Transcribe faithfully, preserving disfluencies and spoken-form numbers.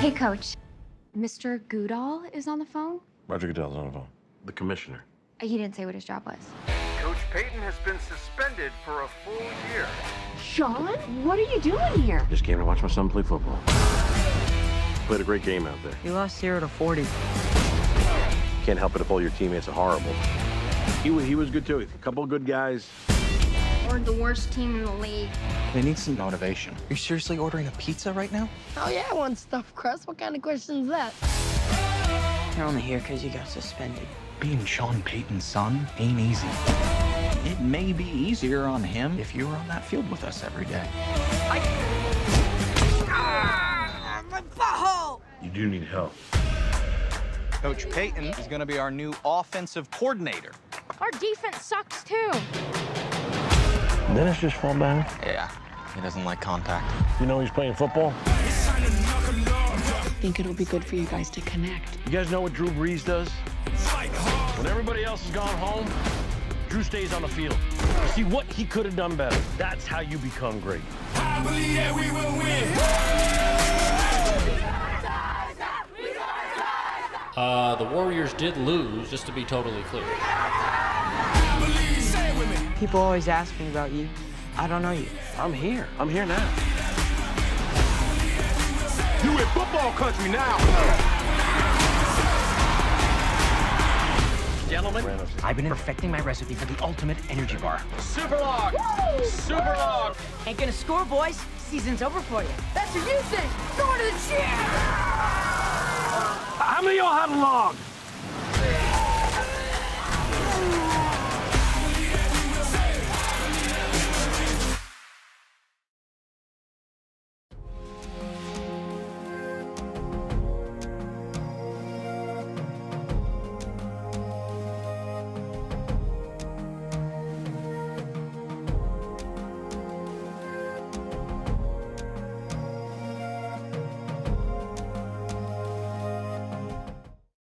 Hey, Coach. Mister Goodall is on the phone? Roger Goodell's on the phone. The commissioner. He didn't say what his job was. Coach Payton has been suspended for a full year. Sean, what are you doing here? Just came to watch my son play football. Played a great game out there. You lost zero to forty. Can't help it if all your teammates are horrible. He, wa- he was good too. A couple of good guys. We're the worst team in the league. They need some motivation. Are you seriously ordering a pizza right now? Oh yeah, one stuffed crust. What kind of question is that? You're only here because you got suspended. Being Sean Payton's son ain't easy. It may be easier on him if you were on that field with us every day. I... Ah, my butthole! You do need help. Coach Payton is going to be our new offensive coordinator. Our defense sucks, too. Dennis just fall down. Yeah, he doesn't like contact. You know he's playing football? I think it'll be good for you guys to connect. You guys know what Drew Brees does? When everybody else has gone home, Drew stays on the field. You see what he could have done better. That's how you become great. I believe that we will win. Uh, the Warriors did lose, just to be totally clear. I believe, say it with me. People always ask me about you. I don't know you. I'm here. I'm here now. You in football country now. Gentlemen, I've been perfecting my recipe for the ultimate energy bar. super log! Super log! Ain't gonna score, boys. Season's over for you. That's what you think. Going to the gym. How many of y'all have a log?